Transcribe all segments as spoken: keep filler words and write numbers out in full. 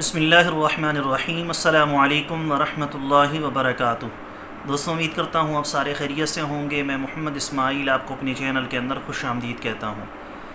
बिस्मिल्लाहिर्रहमानिर्रहीम। अस्सलामु अलैकुम वरहमतुल्लाहि वबरकातुह। दोस्तों, उम्मीद करता हूँ आप सारे खैरियत से होंगे। मैं मोहम्मद इस्माइल आपको अपने चैनल के अंदर खुश आमदीद कहता हूँ।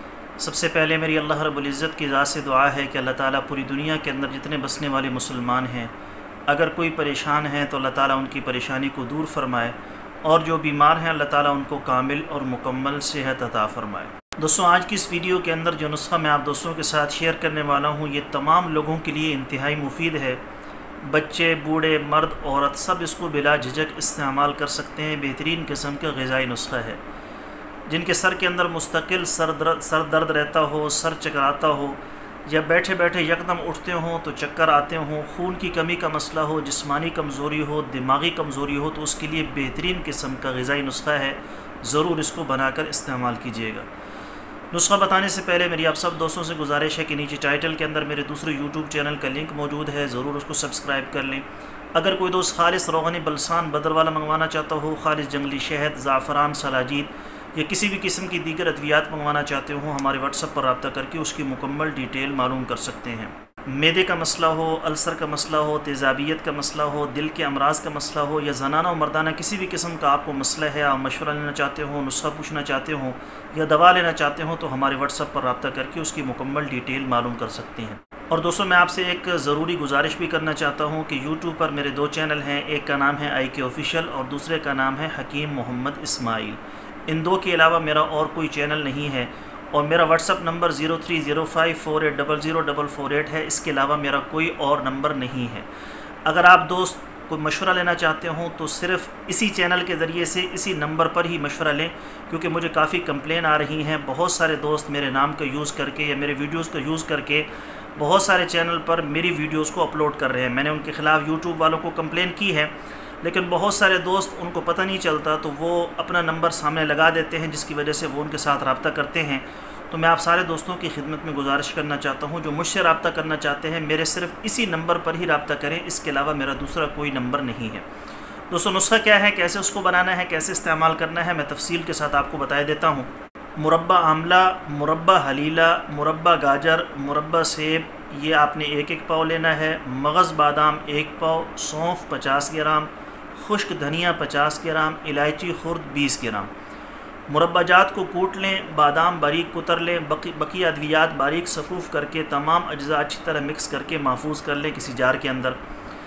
सबसे पहले मेरी अल्लाह रब्बुल इज़्ज़त की ज़ात से दुआ है कि अल्लाह ताला पूरी दुनिया के अंदर जितने बसने वाले मुसलमान हैं, अगर कोई परेशान है तो अल्लाह ताला उनकी परेशानी को दूर फरमाए, और जो बीमार हैं अल्लाह ताला उनको कामिल और मुकम्मल सेहत अता फरमाए। दोस्तों, आज की इस वीडियो के अंदर जो नुस्खा मैं आप दोस्तों के साथ शेयर करने वाला हूँ, ये तमाम लोगों के लिए इंतहाई मुफीद है। बच्चे, बूढ़े, मर्द, औरत सब इसको बिला झिझक इस्तेमाल कर सकते हैं। बेहतरीन किस्म का ग़िज़ाई नुस्खा है। जिनके सर के अंदर मुस्तकिल सर दर्द सर दर्द रहता हो, सर चकराता हो, या बैठे बैठे यकदम उठते हों तो चक्कर आते हों, खून की कमी का मसला हो, जिस्मानी कमज़ोरी हो, दिमागी कमज़ोरी हो, तो उसके लिए बेहतरीन किस्म का ग़िज़ाई नुस्खा है। ज़रूर इसको बनाकर इस्तेमाल कीजिएगा। नुस्खा बताने से पहले मेरी आप सब दोस्तों से गुजारिश है कि नीचे टाइटल के अंदर मेरे दूसरे यूट्यूब चैनल का लिंक मौजूद है, ज़रूर उसको सब्सक्राइब कर लें। अगर कोई दोस्त खालिस रोग़नी बलसान बदर वाला मंगवाना चाहता हो, खालिस जंगली शहद, ज़ाफ़रान, सलाजीद या किसी भी किस्म की दीगर अद्वियात मंगवाना चाहते हो, हमारे व्हाट्सएप पर रब्ता करके उसकी मुकम्मल डिटेल मालूम कर सकते हैं। मैदे का मसला हो, अल्सर का मसला हो, तेज़ाबियत का मसला हो, दिल के अमराज का मसला हो, या जनाना और मर्दाना किसी भी किस्म का आपको मसला है, आप मशवरा लेना चाहते हो, नुस्खा पूछना चाहते हो या दवा लेना चाहते हो, तो हमारे व्हाट्सएप पर रब्ता करके उसकी मुकम्मल डिटेल मालूम कर सकते हैं। और दोस्तों, मैं आपसे एक ज़रूरी गुजारिश भी करना चाहता हूँ कि यूट्यूब पर मेरे दो चैनल हैं। एक का नाम है आई के ऑफिशियल और दूसरे का नाम है हकीम मोहम्मद इस्माइल। इन दो के अलावा मेरा और कोई चैनल नहीं है, और मेरा WhatsApp number zero three zero five four eight double zero double four eight है। इसके अलावा मेरा कोई और नंबर नहीं है। अगर आप दोस्त कोई मशवरा लेना चाहते हो तो सिर्फ़ इसी चैनल के ज़रिए से इसी नंबर पर ही मशवरा लें, क्योंकि मुझे काफ़ी कंप्लेन आ रही हैं। बहुत सारे दोस्त मेरे नाम का यूज़ करके या मेरे वीडियोज़ का यूज़ करके बहुत सारे चैनल पर मेरी वीडियोज़ को अपलोड कर रहे हैं। मैंने उनके ख़िलाफ़ यूट्यूब वालों को कंप्लेन की है, लेकिन बहुत सारे दोस्त उनको पता नहीं चलता, तो वो अपना नंबर सामने लगा देते हैं, जिसकी वजह से वो उनके साथ रब्ता करते हैं। तो मैं आप सारे दोस्तों की खिदमत में गुजारिश करना चाहता हूं, जो मुझसे रब्ता करना चाहते हैं, मेरे सिर्फ इसी नंबर पर ही रब्ता करें। इसके अलावा मेरा दूसरा कोई नंबर नहीं है। दोस्तों, नुस्खा क्या है, कैसे उसको बनाना है, कैसे इस्तेमाल करना है, मैं तफसील के साथ आपको बता देता हूँ। मुरब्बा आमला, मुरब्बा हलीला, मुरब्बा गाजर, मुरब्बा सेब, ये आपने एक एक पाव लेना है। मगज़ बादाम एक पाव, सौंफ पचास ग्राम, खुश्क धनिया पचास ग्राम, इलायची खुर्द बीस ग्राम। मुरब्बाजात को कूट लें, बादाम बारीक कुतर लें, बकी बकी अद्वियात बारीक सफ़ूफ़ करके तमाम अज्जा अच्छी तरह मिक्स करके महफूज कर लें किसी जार के अंदर।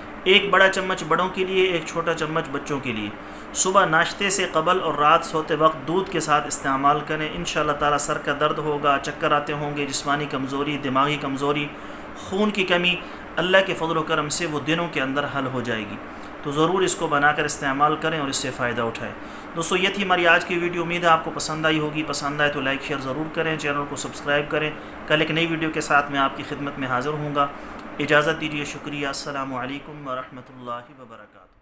एक बड़ा चम्मच बड़ों के लिए, एक छोटा चम्मच बच्चों के लिए। सुबह नाश्ते से कबल और रात सोते वक्त दूध के साथ इस्तेमाल करें। इंशाअल्लाह ताला सर का दर्द होगा, चक्कर आते होंगे, जिस्मानी कमज़ोरी, दिमागी कमज़ोरी, खून की कमी, अल्लाह के फضل व करम से वो दिनों के अंदर हल हो जाएगी। तो ज़रूर इसको बनाकर इस्तेमाल करें और इससे फ़ायदा उठाएं। दोस्तों, ये थी हमारी आज की वीडियो। उम्मीद है आपको पसंद आई होगी। पसंद आए तो लाइक शेयर ज़रूर करें, चैनल को सब्सक्राइब करें। कल एक नई वीडियो के साथ मैं आपकी खिदमत में हाज़िर हूँगा। इजाज़त दीजिए। शुक्रिया। अस्सलामु अलैकुम व रहमतुल्लाहि व बरकातुहू।